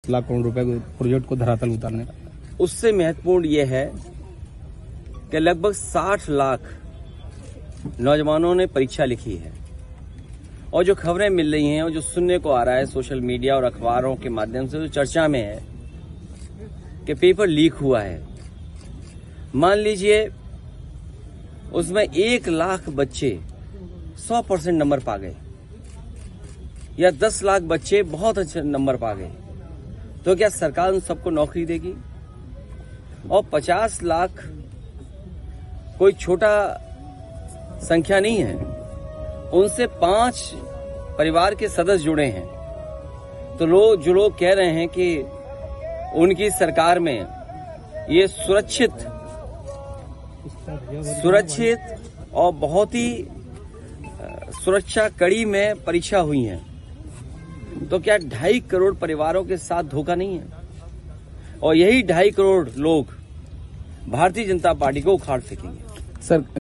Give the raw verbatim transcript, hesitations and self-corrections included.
लाख करोड़ रुपए प्रोजेक्ट को धरातल उतारने का। उससे महत्वपूर्ण यह है कि लगभग साठ लाख नौजवानों ने परीक्षा लिखी है और जो खबरें मिल रही हैं और जो सुनने को आ रहा है सोशल मीडिया और अखबारों के माध्यम से, जो चर्चा में है कि पेपर लीक हुआ है। मान लीजिए उसमें एक लाख बच्चे सौ परसेंट नंबर पा गए या दस लाख बच्चे बहुत अच्छे नंबर पा गए, तो क्या सरकार उन सबको नौकरी देगी? और पचास लाख कोई छोटा संख्या नहीं है, उनसे पांच परिवार के सदस्य जुड़े हैं। तो लोग जो लोग कह रहे हैं कि उनकी सरकार में ये सुरक्षित सुरक्षित और बहुत ही सुरक्षा कड़ी में परीक्षा हुई है, तो क्या ढाई करोड़ परिवारों के साथ धोखा नहीं है? और यही ढाई करोड़ लोग भारतीय जनता पार्टी को उखाड़ फेंकेंगे। सर